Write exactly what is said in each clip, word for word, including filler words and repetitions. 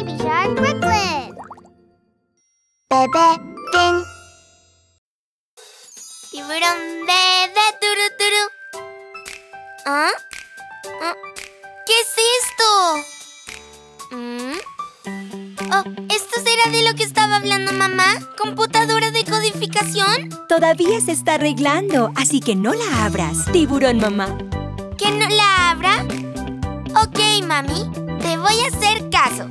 Baby Shark Brooklyn. Bebé Ping. Tiburón bebé turu turu. ¿Ah? ¿Ah? ¿Qué es esto? ¿Mm? Oh, ¿esto será de lo que estaba hablando mamá? ¿Computadora de codificación? Todavía se está arreglando, así que no la abras, tiburón mamá. ¿Que no la abra? Ok, mami, te voy a hacer caso.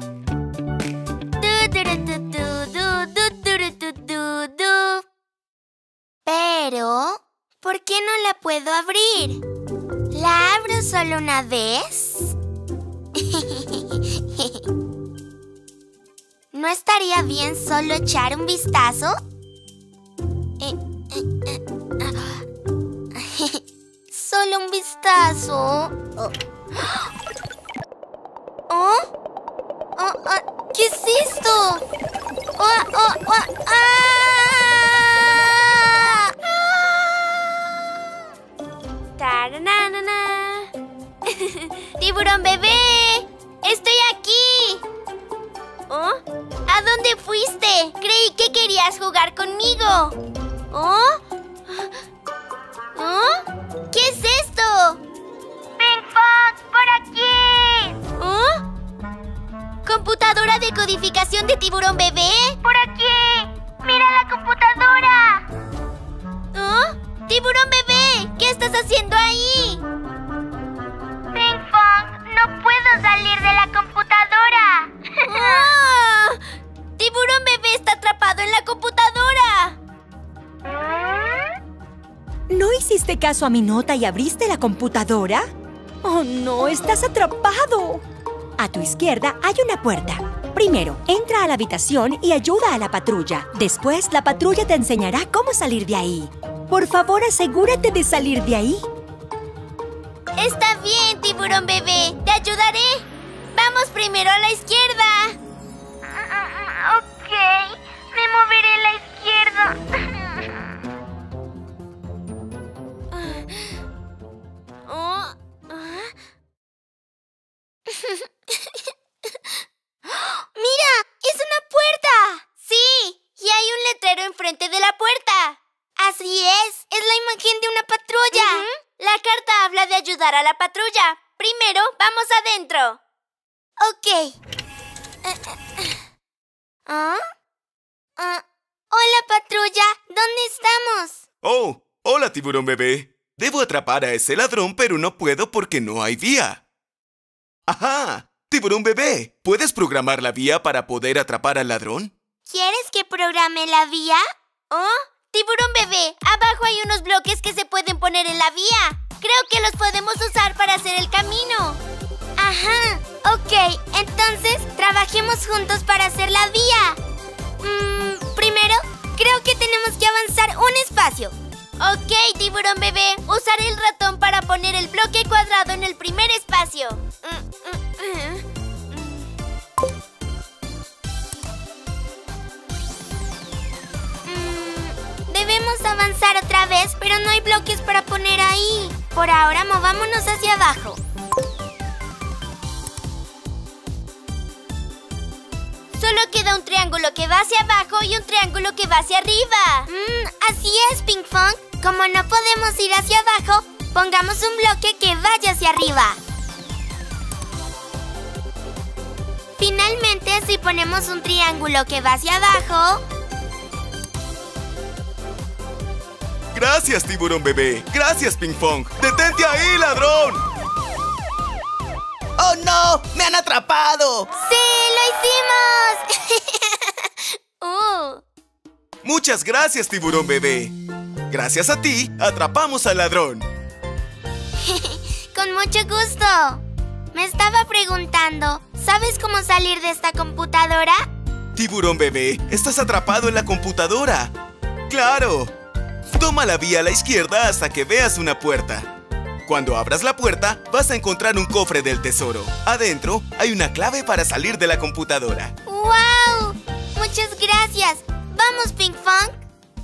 Pero, ¿por qué no la puedo abrir? ¿La abro solo una vez? ¿No estaría bien solo echar un vistazo? Eh, eh, eh. Solo un vistazo. Oh. ¿Oh? Oh, oh, ¿qué es esto? Oh, oh, oh, ¡ah! ¡Taranana! ¡Tiburón bebé! ¡Estoy aquí! ¿Oh? ¿A dónde fuiste? Creí que querías jugar conmigo. ¿Oh? ¿Oh? ¿Qué es esto? ¡Ping Pong! ¡Por aquí! ¿Oh? ¿Computadora de codificación de tiburón bebé? ¡Por aquí! ¡Mira la computadora! ¿Oh? ¡Tiburón bebé! ¿Qué estás haciendo ahí? ¡Ping Pong! ¡No puedo salir de la computadora! ¡Oh! ¡Tiburón bebé está atrapado en la computadora! ¿No hiciste caso a mi nota y abriste la computadora? ¡Oh, no! ¡Estás atrapado! A tu izquierda hay una puerta. Primero, entra a la habitación y ayuda a la patrulla. Después, la patrulla te enseñará cómo salir de ahí. Por favor, asegúrate de salir de ahí. Está bien, tiburón bebé. Te ayudaré. Vamos primero a la izquierda. Ok. Me moveré a la izquierda. Oh. ¡Mira! ¡Es una puerta! ¡Sí! Y hay un letrero enfrente de la puerta. Así es. Es la imagen de una patrulla. Uh-huh. La carta habla de ayudar a la patrulla. Primero, vamos adentro. Ok. ¿Ah? ¿Ah? Hola, patrulla. ¿Dónde estamos? Oh, hola, tiburón bebé. Debo atrapar a ese ladrón, pero no puedo porque no hay vía. ¡Ajá! Tiburón bebé, ¿puedes programar la vía para poder atrapar al ladrón? ¿Quieres que programe la vía? ¿Oh? Tiburón bebé, abajo hay unos bloques que se pueden poner en la vía. Creo que los podemos usar para hacer el camino. Ajá, ok. Entonces, trabajemos juntos para hacer la vía. Mm, primero, creo que tenemos que avanzar un espacio. Ok, tiburón bebé, usaré el ratón para poner el bloque cuadrado en el primer espacio. Mm, debemos avanzar otra vez, pero no hay bloques para poner ahí. Por ahora, movámonos hacia abajo. Solo queda un triángulo que va hacia abajo y un triángulo que va hacia arriba. Mm, así es, Ping Pong. Como no podemos ir hacia abajo, pongamos un bloque que vaya hacia arriba. Finalmente, si ponemos un triángulo que va hacia abajo... Gracias, tiburón bebé. Gracias, Ping Pong. ¡Detente ahí, ladrón! ¡Oh, no! ¡Me han atrapado! ¡Sí, lo hicimos! uh. Muchas gracias, tiburón bebé. Gracias a ti, atrapamos al ladrón. Con mucho gusto. Me estaba preguntando, ¿sabes cómo salir de esta computadora? Tiburón bebé, estás atrapado en la computadora. ¡Claro! Toma la vía a la izquierda hasta que veas una puerta. Cuando abras la puerta, vas a encontrar un cofre del tesoro. Adentro hay una clave para salir de la computadora. ¡Wow! Muchas gracias. ¿Vamos, Ping Pong?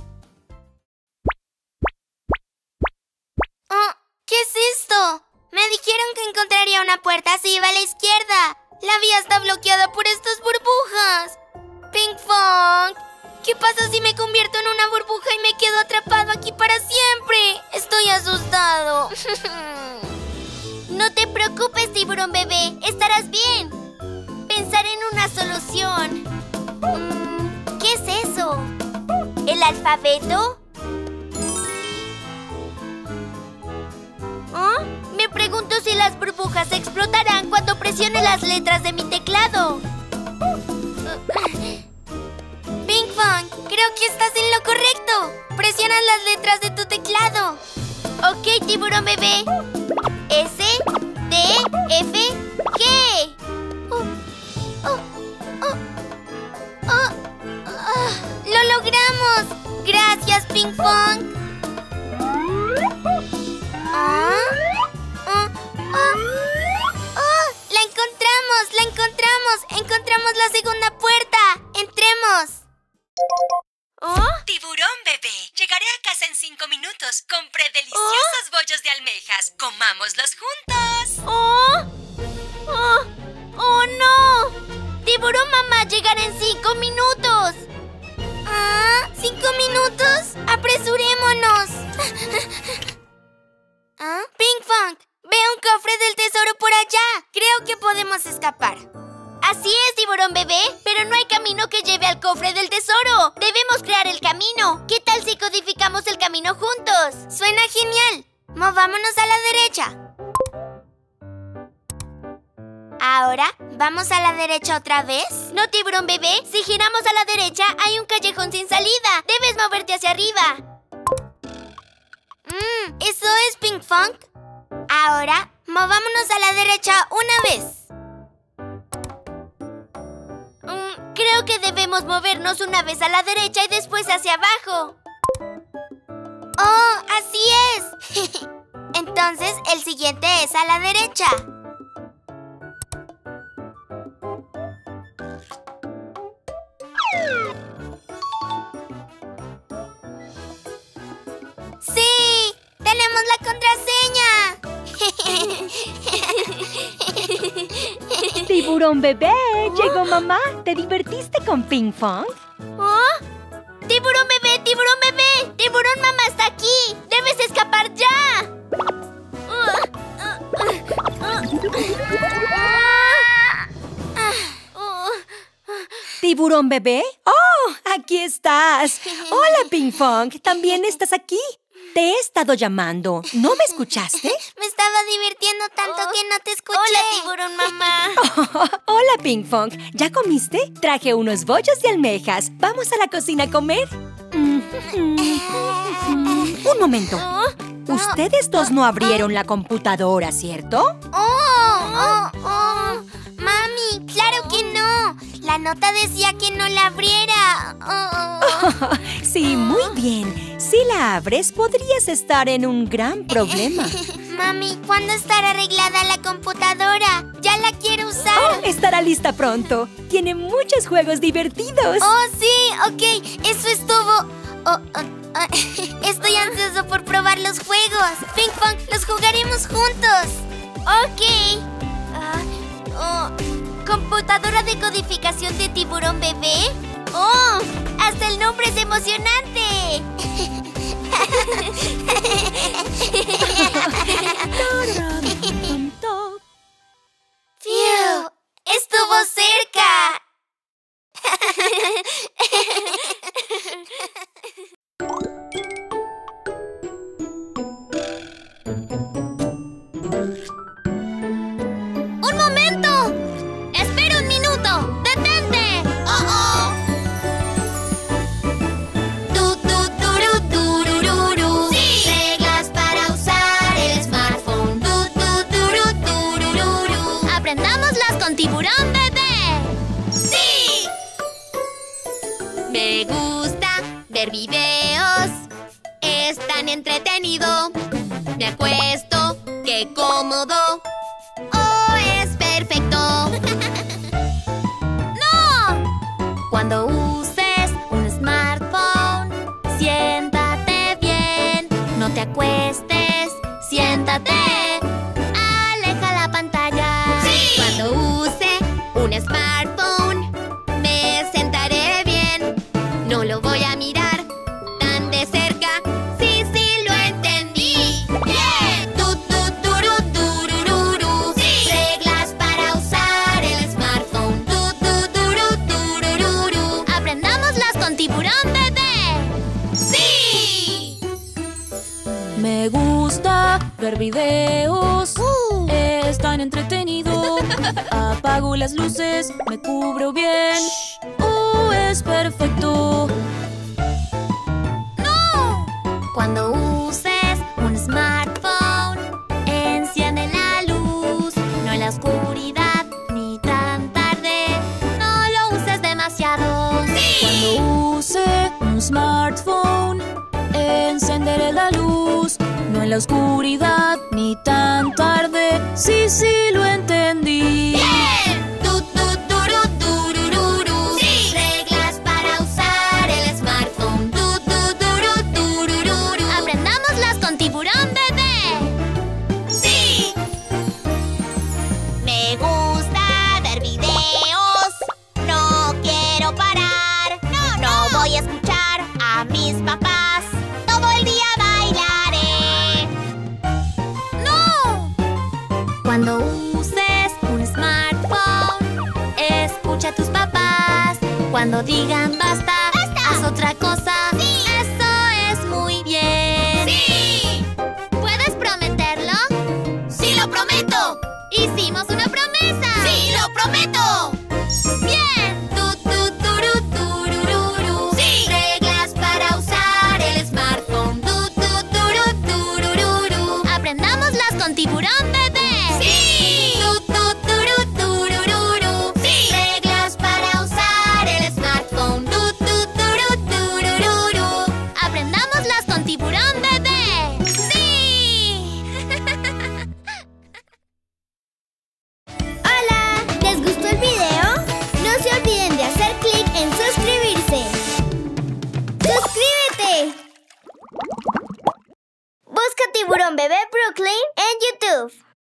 Oh, ¿qué es esto? Me dijeron que encontraría una puerta si iba a la izquierda. La vía está bloqueada por estas burbujas. ¿Qué pasa si me convierto en una burbuja y me quedo atrapado aquí para siempre? Estoy asustado. No te preocupes, tiburón bebé. Estarás bien. Pensaré en una solución. Mm, ¿Qué es eso? ¿El alfabeto? ¿Oh? Me pregunto si las burbujas explotarán cuando presione las letras de mi teclado. Pinkfong, creo que estás en lo correcto. Presiona las letras de tu teclado. Ok, tiburón bebé. S, D, F, G. Oh, oh, oh, oh, oh. ¡Lo logramos! Gracias, Pinkfong. ¿Ah? ¿Ah? ¿Ah? ¡Oh! ¡La encontramos! ¡La encontramos! ¡Encontramos la segunda puerta! ¡Entremos! ¿Oh? Tiburón bebé, llegaré a casa en cinco minutos. Compré deliciosos ¿Oh? bollos de almejas. Comámoslos juntos. ¡Oh! ¡Oh! ¡Oh, no! ¡Tiburón mamá llegará en cinco minutos! ¿Ah? ¿Cinco minutos? ¡Apresurémonos! ¿Ah? Pinkfong, veo un cofre del tesoro por allá. Creo que podemos escapar. Así es, tiburón bebé, pero no hay camino que lleve al cofre del tesoro. Debemos crear el camino. ¿Qué tal si codificamos el camino juntos? Suena genial. Movámonos a la derecha. Ahora, ¿vamos a la derecha otra vez? No, tiburón bebé. Si giramos a la derecha, hay un callejón sin salida. Debes moverte hacia arriba. Mmm, ¿eso es Pinkfong? Ahora, movámonos a la derecha una vez. Mm, creo que debemos movernos una vez a la derecha y después hacia abajo. ¡Oh, así es! Entonces, el siguiente es a la derecha. ¡Sí! ¡Tenemos la contraseña! Tiburón bebé, llegó mamá. ¿Te divertiste con Pinkfong? ¿Oh? ¡Tiburón bebé! ¡Tiburón bebé! ¡Tiburón mamá está aquí! ¡Debes escapar ya! ¿Tiburón bebé? ¡Oh! ¡Aquí estás! Hola, Pinkfong. ¿También estás aquí? Te he estado llamando. ¿No me escuchaste? Me estaba divirtiendo tanto oh. que no te escuché. Hola, tiburón mamá. Oh, hola, Pinkfong. ¿Ya comiste? Traje unos bollos de almejas. ¿Vamos a la cocina a comer? Un momento. Ustedes dos no abrieron la computadora, ¿cierto? Oh, oh, oh. Mami, claro que no. La nota decía que no la abriera. Oh, oh. Sí, muy bien. Si la abres, podrías estar en un gran problema. Mami, ¿cuándo estará arreglada la computadora? Ya la quiero usar. Oh, estará lista pronto. Tiene muchos juegos divertidos. Oh, sí, ok. Eso estuvo... Oh, oh, oh. Estoy ansioso por probar los juegos. Pinkfong, los jugaremos juntos. Ok. Uh, oh. ¿Computadora de codificación de tiburón bebé? ¡Oh! ¡Hasta el nombre es emocionante! ¡Fiu! ¡Estuvo cerca! ¡Un momento! ¡Espera un minuto! ¡Detente! ¡Oh, oh! Tu, tu, turu, turururu. ¡Sí! Reglas para usar el smartphone. Tu, tu, turu, turururu. ¡Aprendámoslas con tiburón bebé! ¡Sí! Me gusta ver videos. Es tan entretenido. Me acuesto, qué cómodo. ¡Oh, es perfecto! ¡No! Cuando uses un smartphone, siéntate bien. No te acuestes, siéntate. Aleja la pantalla. ¡Sí! Cuando use un smartphone, me sentaré bien. No lo voy ver videos. Uh. Es tan entretenido. Apago las luces, me cubro bien. ¡Oh, es perfecto! ¡No! Cuando uses un smartphone, enciende la luz. No en la oscuridad ni tan tarde. No lo uses demasiado. Cuando use un smartphone, encenderé la luz. No en la oscuridad ni tan tarde. Sí, sí, lo entendí. ¡Bien! Tu, tu, turu, turururu. ¡Sí! Reglas para usar el smartphone. Tu, tu, turu, turururu. Aprendámoslas con Tiburón Bebé. ¡Sí! Me gusta ver videos. No quiero parar. No, no voy a escuchar a mis papás. Todo el día bailaré. ¡No! Cuando uses un smartphone, escucha a tus papás. Cuando digan basta, haz otra cosa. Eso es muy bien. ¡Sí! ¿Puedes prometerlo? ¡Sí, lo prometo! ¡Hicimos una promesa! ¡Sí, lo prometo! ¡Bien! Tu, tu, turu, turururu. ¡Sí! Reglas para usar el smartphone. Tu, tu, turu, turururu. Aprendámoslas con Tiburón Bebé. ¡Sí! Tu, tu, turu, turururu. ¡Sí! Reglas para usar el smartphone. Tu, tu, turu, turururu. Aprendámoslas con Tiburón Bebé. ¡Sí! Hola, ¿les gustó el video? No se olviden de hacer clic en suscribirse. ¡Suscríbete! Busca Tiburón Bebé Brooklyn en YouTube.